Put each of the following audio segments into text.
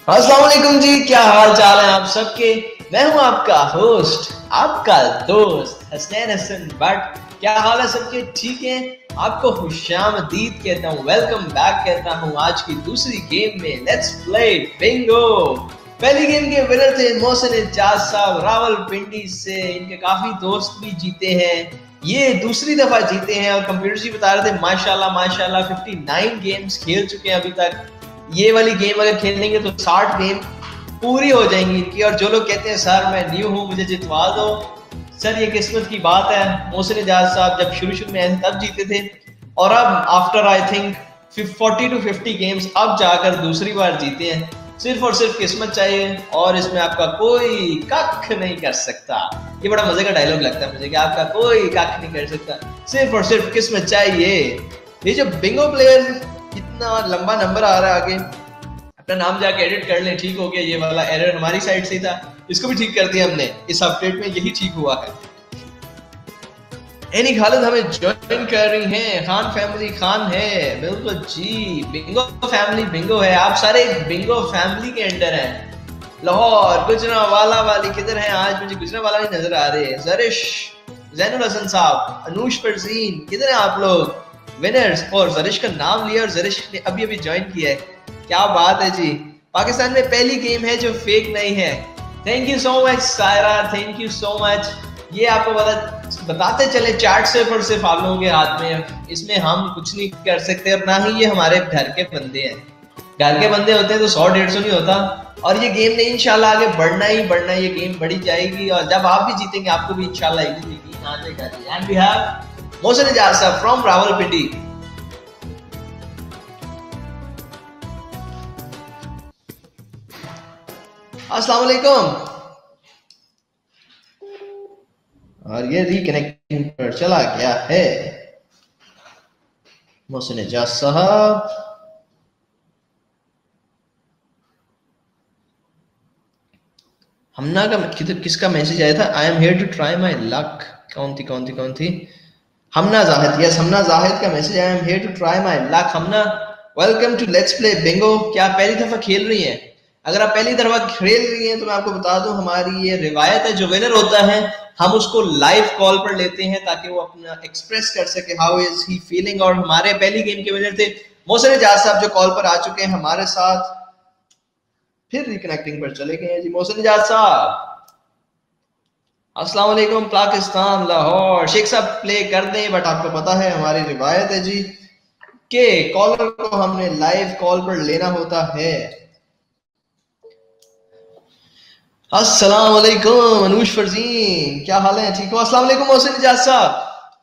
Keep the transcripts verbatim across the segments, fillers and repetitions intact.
अस्सलाम वालेकुम जी, क्या हाल चाल है आप सबके। मैं हूं आपका होस्ट, आपका दोस्त हसनैन हसन भट्ट। क्या हाल है सबके, ठीक है। आपको खुशामदीद कहता हूं, वेलकम बैक कहता हूं आज की दूसरी गेम में। Let's play bingo. पहली गेम के विनर थे मोहसिन इजाज साहब रावलपिंडी से। इनके काफी दोस्त भी जीते हैं, ये दूसरी दफा जीते हैं। और कंप्यूटर जी बता रहे थे माशाल्लाह माशाल्लाह उनसठ गेम्स खेल चुके हैं अभी तक। ये वाली गेम अगर खेलेंगे तो साठ गेम पूरी हो जाएंगी इनकी। और जो लोग कहते हैं सर मैं न्यू हूं मुझे जितवा दो, सर ये किस्मत की बात है। मोहसिन इजाज साहब जब शुरू शुरू में ऐसे तब जीते थे, और अब आफ्टर आई थिंक चालीस टू पचास गेम्स अब जाकर दूसरी बार जीते हैं। सिर्फ और सिर्फ किस्मत चाहिए, और इसमें आपका कोई कख नहीं कर सकता। ये बड़ा मजे का डायलॉग लगता है मुझे कि आपका कोई कख नहीं कर सकता, सिर्फ और सिर्फ किस्मत चाहिए। ये जो बिंगो प्लेयर इतना लंबा नंबर आ रहा है आगे, अपना नाम जाके एडिट कर ले। ठीक हो गया, ये वाला एरर हमारी साइड से ही था, इसको भी ठीक कर दिया हमने। इस अपडेट में यही ठीक हुआ है। एनी खालिद हमें ज्वाइन कर रही हैं, खान फैमिली खान है, बिल्कुल जी। बिंगो फैमिली बिंगो है, आप सारे बिंगो फैमिली के अंडर हैं। लाहौर गुजरावाला वाली किधर है? आज मुझे गुजरावाला नहीं नजर आ रहे। जरिश जैनुल हसन साहब, अनूश परजीन, किधर हैं आप लोग विनर्स? और जरिश का नाम लिया, और जरिश ने अभी अभी ज्वाइन किया है। क्या बात है जी। पाकिस्तान में पहली गेम है जो फेक नहीं है। Thank you so much Saira, thank you so much. ये आपको बता बताते चले, चार्ट सिर्फ और सिर्फ आप लोगों के हाथ में, इसमें हम कुछ नहीं कर सकते। और ना ही ये हमारे घर के बंदे हैं। घर के बंदे होते हैं तो सौ डेढ़ सौ नहीं होता। और ये गेम ने इंशाल्लाह आगे बढ़ना ही बढ़ना, ये गेम बढ़ी जाएगी। और जब आप भी जीतेंगे आपको भी इंशाल्लाह एक दिन यकीन आ जाएगा। And we have Mohsin Ijaz sahab from Rawalpindi. अस्सलाम वालेकुम। और ये रिकनेक्टिंग पर चला गया है मोहसिन इजाज साहब। हमना का किधर किसका मैसेज आया था? I am here to try my luck. कौन थी कौन थी कौन थी? हमना जाहिद, यस हमना जाहिद का message, I am here to try my luck. Hamna welcome to let's play bingo. क्या आप पहली दफा खेल रही हैं? अगर आप पहली दफा खेल रही हैं तो मैं आपको बता दूं, हमारी ये रिवायत है, जो विनर होता है हम उसको लाइव कॉल पर लेते हैं ताकि वो अपना एक्सप्रेस कर सके हाउ इज ही फीलिंग। और हमारे पहली गेम के विनर थे मोहसिन इजाज साहब, जो कॉल पर आ चुके हैं हमारे साथ। फिर रिकनेक्टिंग पर चले गए हैं जी मोहसिन इजाज साहब। अस्सलाम वालेकुम पाकिस्तान लाहौर। शेख साहब प्ले कर दें, बट आपको पता है हमारी रिवायत है जी कि कॉलर को हमने लाइव कॉल पर लेना होता है। अस्सलाम वालेकुम अनूश फरजीन, क्या हाल है? ठीक हो? अस्सलाम वालेकुम मोहसिन इजाज साहब।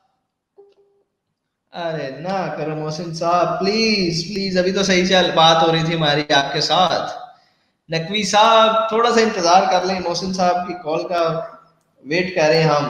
अरे ना करो मोहसिन साहब, प्लीज प्लीज, अभी तो सही चल बात हो रही थी हमारी आपके साथ। नकवी साहब थोड़ा सा इंतजार कर लें, मोहसिन साहब की कॉल का वेट करें हम।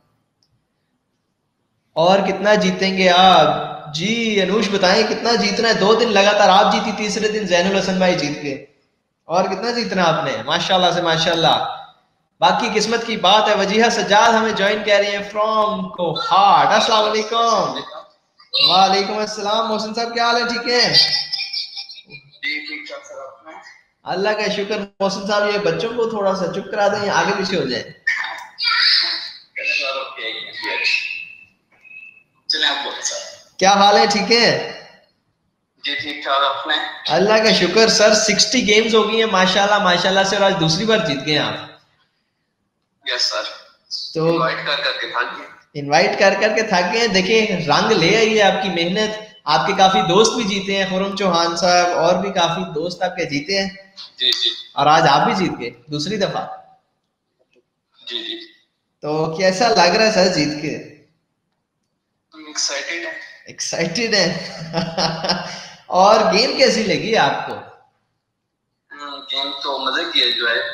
और कितना जीतेंगे आप जी? अनूश बताएं कितना जीतना है? दो दिन लगातार आप जीती, तीसरे दिन जैनुल हसन भाई जीत गए। और कितना जीतना आपने? माशाल्लाह से माशाल्लाह, बाकी किस्मत की बात है। वजीहा सज्जाद हमें ज्वाइन कर रही है फ्रॉम कोहाट। अस्सलाम वालेकुम। वालेकुम अस्सलाम। मोहसिन साहब क्या हाल है? ठीक है अल्लाह का शुक्र। मोहसिन साहब ये बच्चों को थोड़ा सा चुप करा दें, आगे पीछे हो जाए। क्या हाल है? ठीक है जी, ठीक ठाक। आपने? अल्लाह का शुक्र सर। साठ गेम्स हो गई हैं माशाल्लाह माशाल्लाह से, और आज दूसरी बार जीत गए आप। Yes sir. तो इनवाइट कर करके थक गए। इनवाइट कर करके थक गए। देखिए रंग ले आई है आपकी मेहनत। आपके काफी दोस्त भी जीते हैं, खुरम चौहान साहब और भी काफी दोस्त आपके जीते हैं। जी जी। और आज आप भी जीत गए दूसरी दफा। जी जी। तो कैसा लग रहा है सर जीत के? एक्साइटेड है। एक्साइटेड है। और गेम कैसी लगी आपको? गेम तो मजे की है, जो है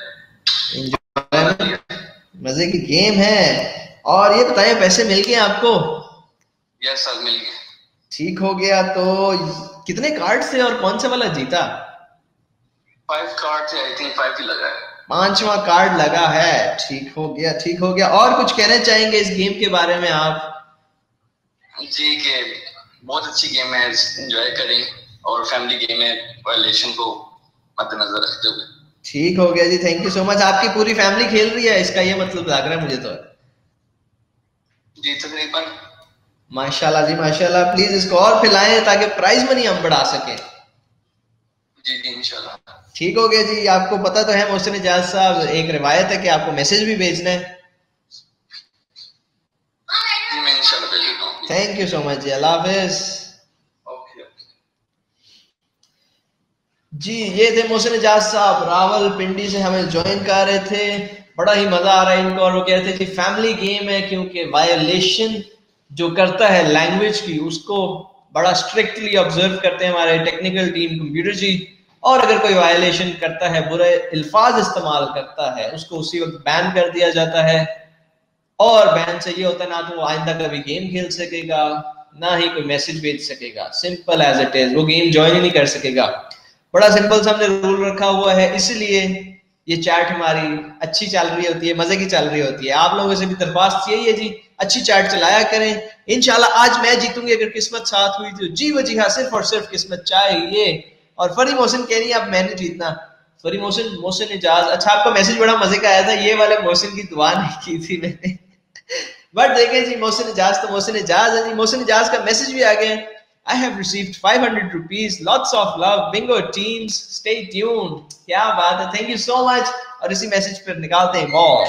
मजे की गेम है। और ये बताएं पैसे मिल गए आपको? यस सर, मिल गए। ठीक हो गया। तो कितने कार्ड से और कौन सा वाला जीता? फाइव कार्ड से, आई थिंक फाइव ही लगा है। पांचवा कार्ड लगा है। ठीक हो गया ठीक हो गया। और कुछ कहना चाहेंगे इस गेम के बारे में आप? जी के बहुत अच्छी गेम है, एंजॉय करें। और फैमिली गेम है, रिलेशन को मद्देनजर रखते हुए। ठीक हो गया जी, थैंक यू सो मच। आपकी पूरी फैमिली खेल रही है, इसका ये मतलब लग रहा है मुझे तो। जी तकरीबन। माशाल्लाह जी माशाल्लाह। प्लीज इसको और फैलाएं ताकि प्राइज मनी हम बढ़ा सकें। जी जी इंशाल्लाह। ठीक हो गया जी। आपको पता तो है मोहसिन इजाज साहब, एक रिवायत है कि आपको मैसेज भी भेजना है। जी मैं इंशाल्लाह भेज देता हूं। थैंक यू सो मच जी, अल्लाह हाफिज। ओके ओके जी ये थे मोहसिन इजाज साहब, रावलपिंडी से हमें ज्वाइन कर रहे थे। बड़ा ही मजा आ रहा है इनको, और वो कहते थे फैमिली गेम है क्योंकि वायोलेशन जो करता है लैंग्वेज की उसको बड़ा स्ट्रिक्टली ऑब्जर्व करते हैं हमारे टेक्निकल टीम कंप्यूटर जी। और अगर कोई वायोलेशन करता है, बुरे अल्फाज इस्तेमाल करता है, उसको उसी वक्त बैन कर दिया जाता है। और बैन से ये होता है ना तो वो आइंदा कभी गेम खेल सकेगा, ना ही कोई मैसेज भेज सकेगा। सिंपल एज इट इज, वो गेम ज्वाइन ही नहीं कर सकेगा। बड़ा सिंपल सा हमने रूल रखा हुआ है, इसलिए ये चैट हमारी अच्छी चल रही होती है, मजे की चल रही होती है। आप लोगों से भी दरख्वास्त यही है जी, अच्छी चैट चलाया करें। इंशाल्लाह आज मैं जीतूंगी अगर किस्मत साथ हुई तो। जी वो जी हाँ, सिर्फ और सिर्फ किस्मत चाहिए। और फरी मोहसिन कह रही है अब मैंने जीतना। फरी मोहसिन मोहसिन इजाज, अच्छा आपका मैसेज बड़ा मजे का आया था, ये वाले मोहसिन की दुआ नहीं की थी मैंने। बट देखें जी, मोहसिन इजाज तो मोहसिन इजाज है जी। मोहसिन इजाज का मैसेज भी आ गया। I have received five hundred rupees. Lots of love. Bingo teams. Stay tuned. क्या बात है, thank you so much. और इसी मैसेज पर निकालते हैं बॉल।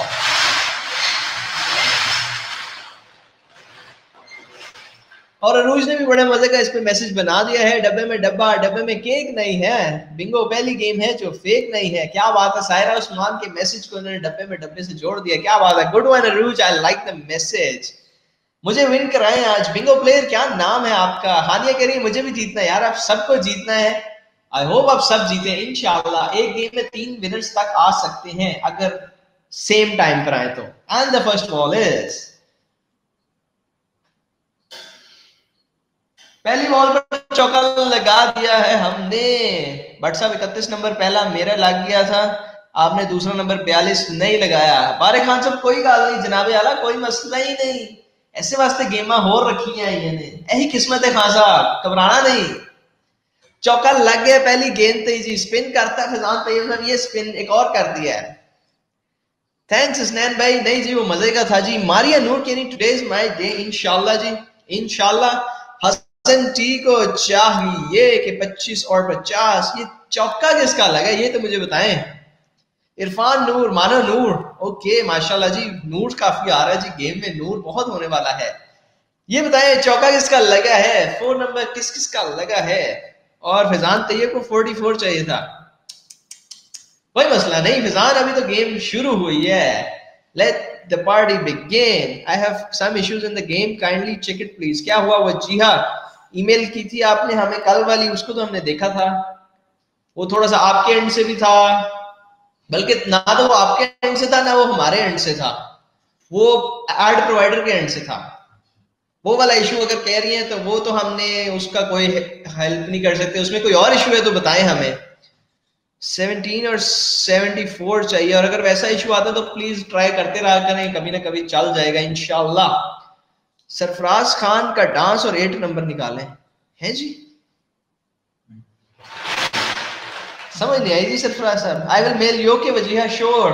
और अरूज ने भी बड़े मजे का इस पे मैसेज बना दिया है, डब्बे में डब्बा, डब्बे में केक नहीं है। बिंगो पहली गेम है जो फेक नहीं है। क्या बात है, सायरा उस्मान के मैसेज को उन्होंने डब्बे में डब्बे से जोड़ दिया। क्या बात है, good one Arooj, I like the message. मुझे विन कराएं आज। बिंगो प्लेयर क्या नाम है आपका? हानिया कह रही है मुझे भी जीतना है यार, आप सबको जीतना है। आई होप आप सब जीते इंशाल्लाह। एक गेम में तीन विनर्स तक आ सकते हैं अगर सेम टाइम पर आए तो। And the first ball is, पहली बॉल पर चौका लगा दिया है हमने। बट साहब इकतीस नंबर पहला मेरा लग गया था, आपने दूसरा नंबर बयालीस नहीं लगाया। बारे खान साहब कोई गल नहीं जनाबे आला, कोई मसला ही नहीं। ऐसे वास्ते गेमा हो रखी है इन्होंने, यही किस्मत है खान साहब, घबराना नहीं। चौका लग गया पहली गेंद पे जी। स्पिन करता है फैजान तैयब साहब, ये स्पिन एक और कर दिया है। थैंक्स स्नैन भाई। नहीं जी वो मजे का था जी। मारिया नूर कहनी टुडे इज माय डे। इंशाल्लाह जी इंशाल्लाह। हसन टी को चाहिए कि पच्चीस और पचास। ये चौका किसका लगा ये तो मुझे बताएं। इरफान नूर, मानो नूर, ओके माशाल्लाह जी। नूर काफी आ रहा है जी गेम में, नूर बहुत होने वाला है। ये बताएं चौका किसका लगा है, फोर नंबर किस किस का लगा है। और फैजान तैयब को चौवालीस चाहिए था। कोई मसला नहीं फैजान, अभी तो गेम शुरू हुई है। Let the party begin. I have some issues in the game, kindly check it please. क्या हुआ वो? जी हाँ, ईमेल की थी आपने हमें कल वाली, उसको तो हमने देखा था। वो थोड़ा सा आपके एंड से भी था, बल्कि ना तो वो आपके एंड से था ना वो हमारे एंड से था, वो एड प्रोवाइडर के एंड से था। वो वाला इशू अगर कह रही है तो वो तो हमने उसका कोई हेल्प नहीं कर सकते। उसमें कोई और इशू है तो बताएं हमें। सत्रह और चौहत्तर चाहिए, और अगर वैसा इशू आता तो प्लीज ट्राई करते रहा करें, कभी ना कभी चल जाएगा इंशाल्लाह। सरफराज खान का डांस और एट नंबर निकालें हैं जी। समझ नहीं आई जी सरफराज साहब। आई विल मेल यू के वजीहा श्योर।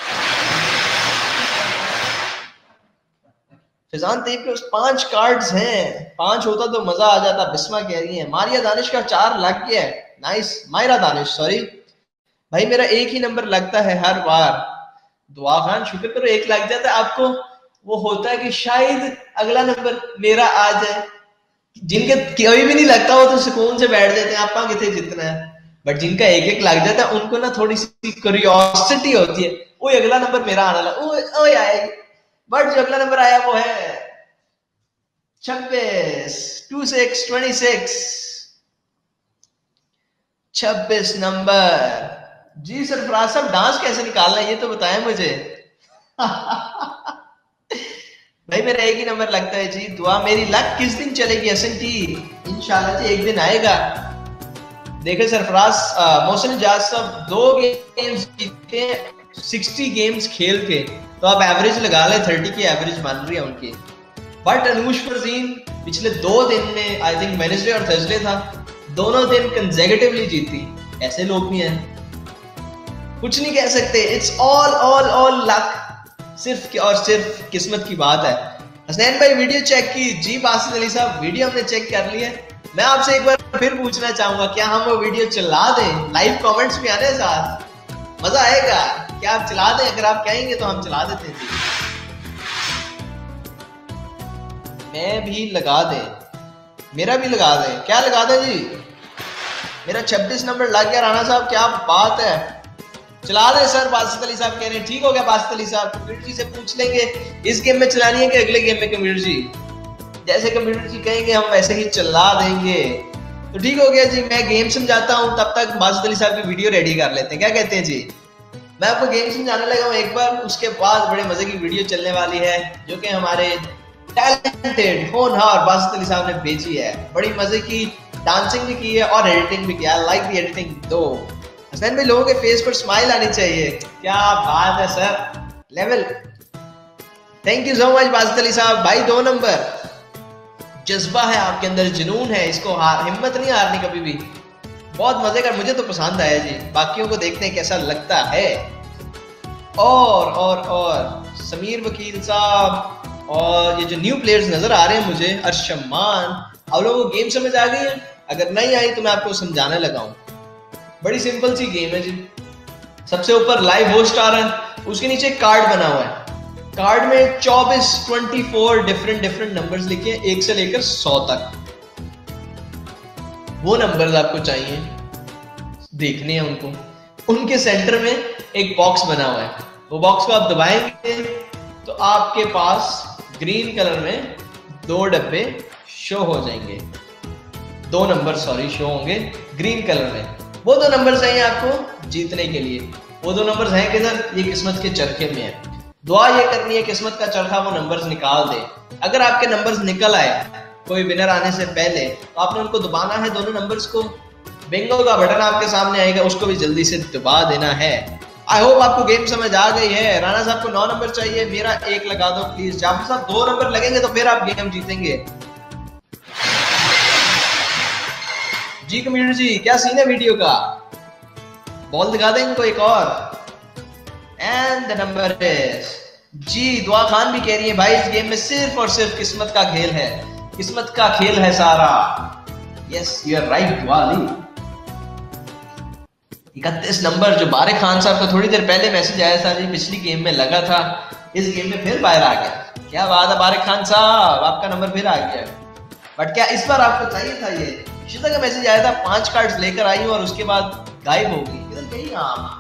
फैजान तैयब के पांच कार्ड्स हैं, पांच होता तो मजा आ जाता। बिस्मा कह रही है। मारिया दानिश का चार लग गया है। नाइस। मायरा दानिश सॉरी भाई, मेरा एक ही नंबर लगता है हर बार। दुआ खान शुक्र करो एक लग जाता है आपको। वो होता है कि शायद अगला नंबर मेरा आ जाए। जिनके कोई भी नहीं लगता वो तो सुकून से बैठ जाते हैं, आपका कितने जितना है। बट जिनका एक एक लग जाता है उनको ना थोड़ी सी क्यूरियोसिटी होती है, वो अगला नंबर मेरा आने लगा, ओए आएगी। बट जो अगला नंबर आया वो है छब्बीस, टू सिक्स ट्वेंटी सिक्स, छब्बीस नंबर जी। सरफराज साहब डांस कैसे निकालना है ये तो बताएं मुझे। भाई मेरा एक ही नंबर लगता है जी। दुआ मेरी लक किस दिन चलेगी एसएनटी? इंशाल्लाह जी एक दिन आएगा। देखे सरफराज मोहसिन इजाज साहब दो गेम्स जीते साठ गेम्स खेल के, तो आप एवरेज लगा ले, तीस की एवरेज बन रही है उनकी। बट अनूश फरजीन पिछले दो दिन में, आई थिंक वेडनेसडे और थर्सडे था, दोनों दिन कंसेक्यूटिवली जीती। ऐसे लोग भी हैं। कुछ नहीं कह सकते, it's all all all luck, सिर्फ और सिर्फ किस्मत की बात है। हसनैन भाई वीडियो चेक की जी, बासित अली साहब वीडियो हमने चेक कर ली है। मैं आपसे एक बार फिर पूछना चाहूंगा, क्या हम वो वीडियो चला दें? लाइव कमेंट्स भी आने साथ, मजा आएगा। क्या आप चला दें? अगर आप कहेंगे तो हम चला देते हैं। मैं भी लगा दे, मेरा भी लगा दे, क्या लगा दे जी? मेरा छब्बीस नंबर लग गया राणा साहब, क्या बात है, चला दे सर। बासित अली साहब कह रहे हैं ठीक हो गया। बासित अली साहब कंप्यूटर जी से पूछ लेंगे इस गेम में चलानी है कि अगले गेम में। कंप्यूटर जी जैसे कंप्यूटर जी कहेंगे हम वैसे ही चला देंगे। तो ठीक हो गया जी, मैं गेम समझाता हूँ, तब तक बासित अली साहब की वीडियो रेडी कर लेते हैं, क्या कहते हैं जी? मैं आपको गेम समझाने लगा हूँ एक बार, उसके बाद बड़े मजे की वीडियो चलने वाली है जो कि हमारे टैलेंटेड होनहार बासित अली साहब ने भेजी है। बड़ी मजे की डांसिंग भी की है और एडिटिंग भी किया, लाइक दी एडिटिंग दो। हसनैन भाई लोगों के फेस पर स्माइल आनी चाहिए, क्या बात है sir, level. Thank you so much Basit Ali sahab. भाई दो नंबर, जज्बा है आपके अंदर, जुनून है, इसको हार हिम्मत नहीं हारनी कभी भी। बहुत मजे का, मुझे तो पसंद आया जी, बाकियों को देखते हैं कैसा लगता है। और और और समीर वकील साहब और ये जो न्यू प्लेयर्स नजर आ रहे हैं मुझे, अर्शमान, आप लोगों को गेम समझ आ गई है? अगर नहीं आई तो मैं आपको समझाने लगा हूं। बड़ी सिंपल सी गेम है जी। सबसे ऊपर लाइव होस्ट आ रहा है, उसके नीचे कार्ड बना हुआ है, कार्ड में चौबीस चौबीस डिफरेंट डिफरेंट नंबर्स लिखे हैं, एक से लेकर सौ तक। वो नंबर्स आपको चाहिए, देखने हैं उनको। उनके सेंटर में एक बॉक्स बना हुआ है, वो बॉक्स को आप दबाएंगे तो आपके पास ग्रीन कलर में दो डब्बे शो हो जाएंगे, दो नंबर सॉरी शो होंगे ग्रीन कलर में। वो दो नंबर चाहिए आपको जीतने के लिए। वो दो नंबर्स हैं किधर? ये किस्मत के चरखे में है। दुआ ये करनी है किस्मत का चरखा वो नंबर्स निकाल दे। अगर आपके नंबर्स निकल आए कोई विनर आने से पहले, तो आपने उनको दबाना है दोनों नंबर्स को। बिंगो का बटन आपके सामने आएगा, उसको भी जल्दी से दबा देना है। आई होप आपको गेम समझ आ गई है। राणा साहब को नौ नंबर चाहिए, मेरा एक लगा दो प्लीज। जाफर साहब दो नंबर लगेंगे तो फिर आप गेम जीतेंगे जी। कम्प्यूटर जी क्या सीन है वीडियो का? बॉल दिखा दें इनको एक और। एंड द नंबर इज जी। दुआ खान भी कह रही है भाई इस गेम में सिर्फ और सिर्फ किस्मत का खेल है, किस्मत का खेल है सारा। यस यू आर राइट दुआ अली। इकतीस नंबर जो बारे खान साहब को थोड़ी देर पहले मैसेज आया था जी, पिछली गेम में लगा था, इस गेम में फिर बाहर आ गया। क्या बात है बारे खान साहब, आपका नंबर फिर आ गया। बट क्या इस बार आपको चाहिए था? ये शिजा का मैसेज आया था, पांच कार्ड्स लेकर आई हूं और उसके बाद गायब हो गई, किधर गई आप?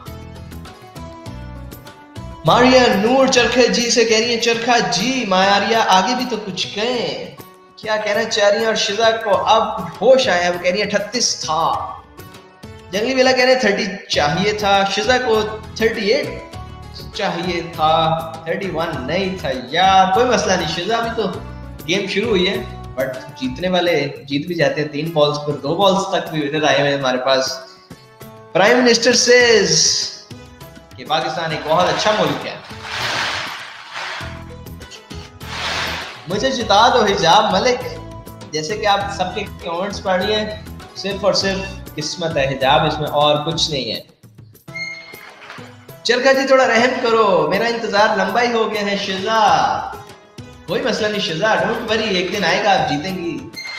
मारिया नूर चरखा जी से कह रही है चरखा जी मारिया आगे भी तो कुछ कहें। क्या कहना चाह रही है? और शिजा को अब होश आया, वो कह रही है अठतीस था। जंगली बेला कह रहे हैं थर्टी चाहिए था, शिजा को थर्टी एट चाहिए था, थर्टी वन नहीं था यार। कोई मसला नहीं, शिजा अभी तो गेम शुरू हुई है, बट जीतने वाले जीत भी जाते हैं। तीन बॉल्स पर दो बॉल्स तक भी विनर आए हुए हमारे पास। प्राइम मिनिस्टर सेज कि पाकिस्तान एक बहुत अच्छा मुल्क है। मुझे जिता दो हिजाब मलिक, जैसे कि आप सबके कमेंट्स पढ़िए, सिर्फ और सिर्फ किस्मत है हिजाब, इसमें और कुछ नहीं है। चरखा जी थोड़ा रहम करो, मेरा इंतजार लंबा ही हो गया है। शिजा कोई मसला नहीं शिजा, डोंट वरी, एक दिन आएगा आप जीतेंगी।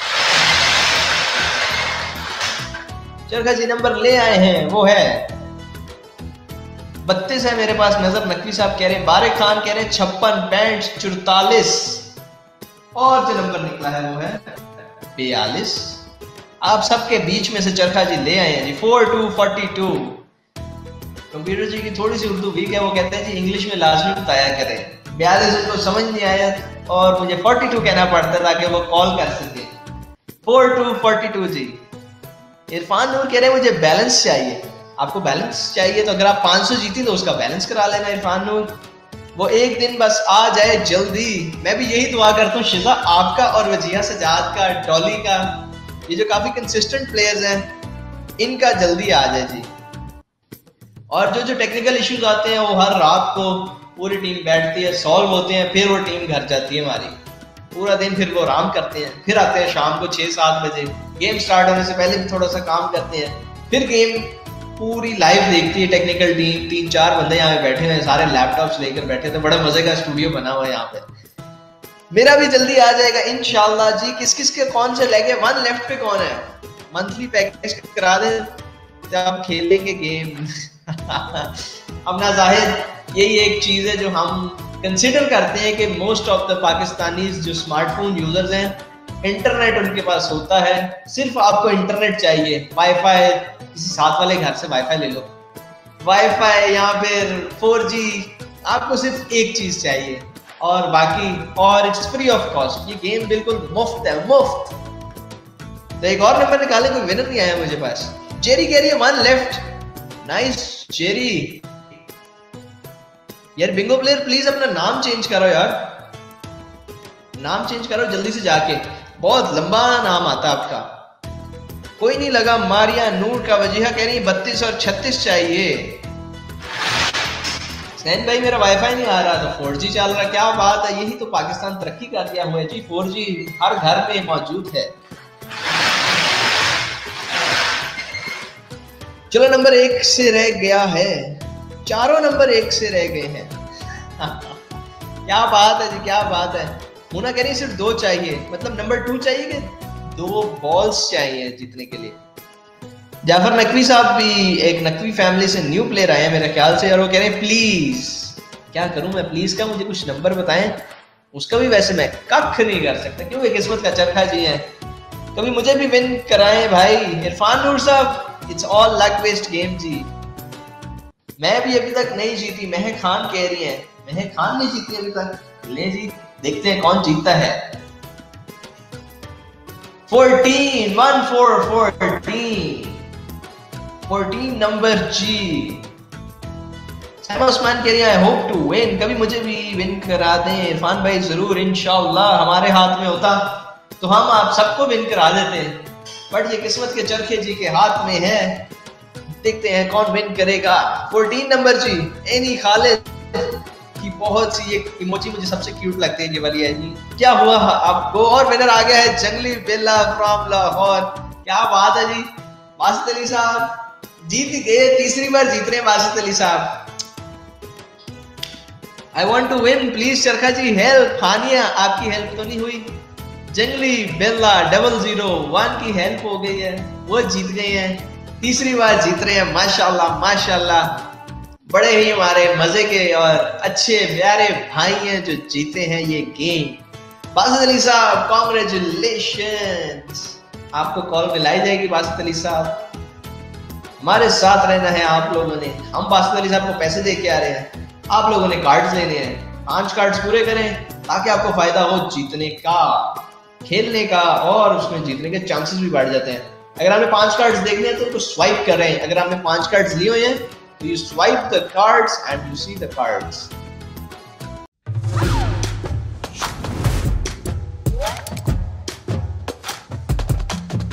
चरखा जी नंबर ले आए हैं, वो है बत्तीस है मेरे पास। नजर नकवी साहब कह रहे हैं, बारे खान कह रहे हैं छप्पन, पैंठ चौतालीस, और जो नंबर निकला है वो है बयालीस। आप सबके बीच में से चरखा जी ले आए हैं जी। Four two forty two. Computer जी की थोड़ी सी उर्दू वीक है, वो कहते हैं जी इंग्लिश में लाजमी बताया करें। बयालीस उनको समझ नहीं आया और मुझे फोर्टी टू कहना पड़ता है ताकि वो कॉल कर सके। फोर टू फोर्टी टू जी। इरफान नूर कह रहे हैं मुझे बैलेंस चाहिए। आपको बैलेंस चाहिए तो अगर आप पाँच सौ जीती तो उसका बैलेंस करा लेना इरफान नूर, वो एक दिन बस आ जाए जल्दी। मैं भी यही दुआ करता हूँ शिजा आपका और वजिया सजाद का, डॉली का, ये जो काफी कंसिस्टेंट प्लेयर्स हैं, इनका जल्दी आ जाए जी। और जो जो टेक्निकल इश्यूज आते हैं वो हर रात को पूरी टीम बैठती है, सॉल्व होते हैं, फिर वो टीम घर जाती है हमारी। पूरा दिन फिर वो आराम करते हैं, फिर आते हैं शाम को छः सात बजे, गेम स्टार्ट होने से पहले भी थोड़ा सा काम करते हैं, फिर गेम पूरी लाइव देखती है टेक्निकल टीम, तीन चार बंदे यहाँ पे बैठे हुए हैं, सारे लैपटॉप्स लेकर बैठे थे, बड़े मजे का स्टूडियो बना हुआ है यहाँ पे। मेरा भी जल्दी आ जाएगा इंशाल्लाह जी। किस किस के कौन से लगे, वन लेफ्ट पे कौन है, मंथली पैकेज करा दे जब खेलेंगे गेम। अब ना जाहिर यही एक चीज है जो हम कंसिडर करते हैं कि मोस्ट ऑफ द पाकिस्तानीज जो स्मार्टफोन यूजर्स हैं, इंटरनेट उनके पास होता है, सिर्फ आपको इंटरनेट चाहिए, वाईफाई, किसी साथ वाले घर से वाईफाई ले लो, वाईफाई या फिर फोर जी, आपको सिर्फ एक चीज चाहिए और बाकी, और इट्स फ्री ऑफ कॉस्ट। ये गेम बिल्कुल मुफ्त है, मुफ्त। तो एक और नंबर निकाले, कोई विनर नहीं आया मुझे पास। जेरी कह रही है वन लेफ्ट, नाइस जेरी। यार बिंगो प्लेयर प्लीज अपना नाम चेंज करो यार, नाम चेंज करो जल्दी से जाके, बहुत लंबा नाम आता आपका। कोई नहीं लगा। मारिया नूर का वजीहा कह रही है बत्तीस और छत्तीस चाहिए। सैन भाई मेरा वाईफाई नहीं आ रहा तो फोर जी चल रहा, क्या बात है, यही तो पाकिस्तान तरक्की कर दिया हुआ है जी, फोर जी हर घर में मौजूद है। चलो नंबर एक से रह गया है, चारों नंबर एक से रह गए हैं। क्या बात है जी, क्या बात है। मुना कह रही सिर्फ दो चाहिए, मतलब नंबर टू चाहिए कि दो बॉल्स चाहिए जीतने के लिए। जाफर नकवी साहब भी एक नकवी फैमिली से न्यू प्लेयर आए हैं मेरे ख्याल से, और वो कह रहे हैं प्लीज, क्या करूं मैं प्लीज का, मुझे कुछ नंबर बताएं। उसका भी वैसे मैं कख नहीं कर सकता क्योंकि किस्मत का चरखा जी है, कभी मुझे भी विन कराएं भाई। Irfan Noor sahab, it's all luck based game जी। मैं भी अभी तक नहीं जीती, महक खान कह रही है, महक खान नहीं जीती अभी तक। ले जी, देखते हैं कौन जीतता है। Fourteen, one four fourteen, fourteen number जी। सैमा उस्मान कह रही है आई होप टू विन, कभी मुझे भी विन करा दें इरफान भाई, जरूर इंशाल्लाह, हमारे हाथ में होता तो हम आप सबको विन करा देते हैं, बट ये किस्मत के चरखे जी के हाथ में है। देखते हैं कौन विन करेगा। फोर्टीन नंबर जी, एनी खालिद की बहुत सी एक इमोजी मुझे सबसे क्यूट लगती है, ये वाली है जी। क्या हुआ आपको, और विनर आ गया है जंगली बेला फ्रॉम लाहौर। क्या बात है जी, बासित अली साहब जीत गए, तीसरी बार जीत रहे हैं Basit Ali sahab. I want to win please Charkha ji help. हानिया आपकी हेल्प तो नहीं हुई। जंगली बेला डबल जीरो वन की हेल्प हो गई है, वो जीत गए हैं, तीसरी बार जीत रहे हैं। माशाल्लाह माशाल्लाह, बड़े ही हमारे मजे के और अच्छे प्यारे भाई हैं जो जीते हैं ये गेम। बासित अली साहब कॉन्ग्रेचुलेशंस, आपको कॉल मिलाई जाएगी बासित अली साहब, हमारे साथ रहना है आप लोगों ने। हम बासित अली साहब को पैसे दे के आ रहे हैं, आप लोगों ने कार्ड्स लेने हैं, पांच कार्ड्स पूरे करें ताकि आपको फायदा हो जीतने का, खेलने का, और उसमें जीतने के चांसेस भी बढ़ जाते हैं। अगर आपने पांच कार्ड्स देखने हैं तो उनको स्वाइप कर रहे हैं, अगर आपने पांच कार्ड्स लिए हुए हैं तो you swipe the cards and you see the cards.